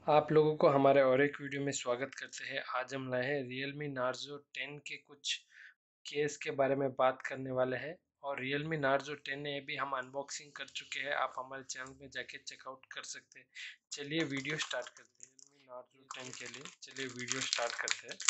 आप लोगों को हमारे और एक वीडियो में स्वागत करते हैं। आज हम लाए हैं Realme Narzo 10 के कुछ केस के बारे में बात करने वाले हैं। और Realme Narzo 10 है भी हम अनबॉक्सिंग कर चुके हैं, आप हमारे चैनल में जाके चेकआउट कर सकते हैं। चलिए वीडियो स्टार्ट करते हैं। Realme Narzo 10 के लिए चलिए वीडियो स्टार्ट करते हैं।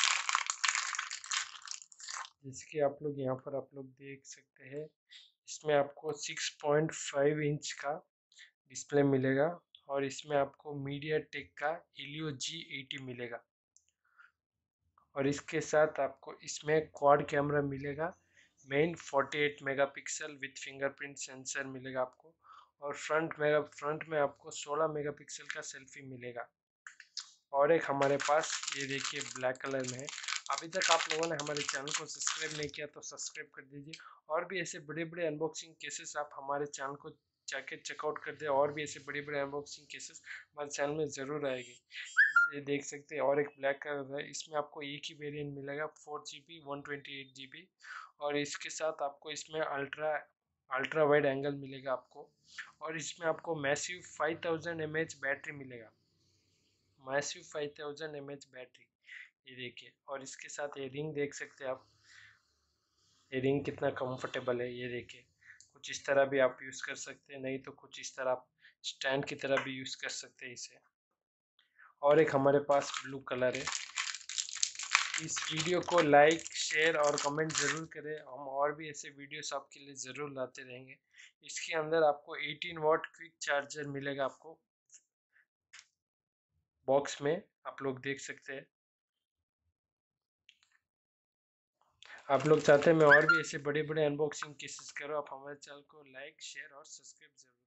जैसे कि आप लोग यहाँ पर आप लोग देख सकते हैं, इसमें आपको 6.5 इंच का डिस्प्ले मिलेगा और इसमें आपको मीडियाटेक का Helio G80 मिलेगा। और इसके साथ आपको इसमें क्वाड कैमरा मिलेगा, main 48 megapixel with fingerprint sensor मिलेगा आपको। और फ्रंट में आपको 16 मेगापिक्सल का सेल्फी मिलेगा। और एक हमारे पास ये देखिए ब्लैक कलर में है। अभी तक आप लोगों ने हमारे चैनल को सब्सक्राइब नहीं किया तो सब्सक्राइब कर दीजिए। और भी ऐसे बड़े बड़े अनबॉक्सिंग केसेस आप हमारे चैनल को जाके चेकआउट कर दे। और भी ऐसे बड़े बड़े अनबॉक्सिंग केसेस हमारे चैनल में ज़रूर आएगी। ये देख सकते हैं। और एक ब्लैक कलर है, इसमें आपको एक ही वेरिएंट मिलेगा 4GB 128GB। और इसके साथ आपको इसमें अल्ट्रा वाइड एंगल मिलेगा आपको। और इसमें आपको मैसिव 5000 mAh बैटरी मिलेगा, मैसिव 5000 mAh बैटरी। ये देखिए। और इसके साथ ये रिंग देख सकते हैं आप, ये रिंग कितना कंफर्टेबल है। ये देखिए, कुछ इस तरह भी आप यूज़ कर सकते हैं, नहीं तो कुछ इस तरह आप स्टैंड की तरह भी यूज़ कर सकते हैं इसे। और एक हमारे पास ब्लू कलर है। इस वीडियो को लाइक शेयर और कमेंट ज़रूर करें, हम और भी ऐसे वीडियोस आपके लिए ज़रूर लाते रहेंगे। इसके अंदर आपको 18 वाट क्विक चार्जर मिलेगा आपको बॉक्स में, आप लोग देख सकते हैं। आप लोग चाहते हैं मैं और भी ऐसे बड़े बड़े अनबॉक्सिंग केसेस करूँ, आप हमारे चैनल को लाइक शेयर और सब्सक्राइब जरूर